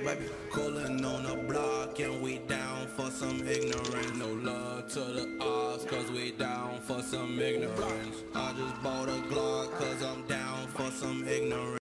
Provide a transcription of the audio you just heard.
baby. Coolin' on the block and we down for some ignorance. No love to the odds, cause we down for some ignorance. I just bought a Glock cause I'm down for some ignorance.